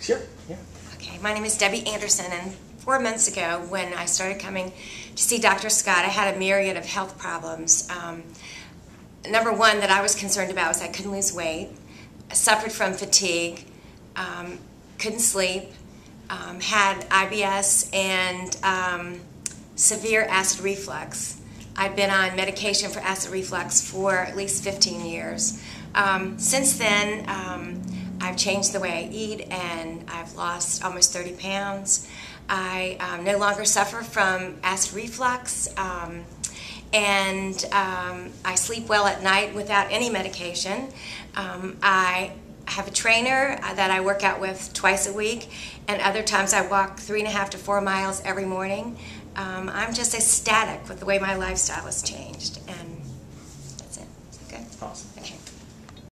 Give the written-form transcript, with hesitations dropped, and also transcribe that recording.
Sure, yeah. Okay, my name is Debbie Anderson, and 4 months ago when I started coming to see Dr. Scott, I had a myriad of health problems. Number one that I was concerned about was I couldn't lose weight. I suffered from fatigue, couldn't sleep, had IBS and severe acid reflux. I've been on medication for acid reflux for at least 15 years. Since then, I've changed the way I eat and I've lost almost 30 pounds. I no longer suffer from acid reflux, and I sleep well at night without any medication. I have a trainer that I work out with twice a week, and other times I walk 3.5 to 4 miles every morning. I'm just ecstatic with the way my lifestyle has changed, and that's it. Good? Awesome. Okay.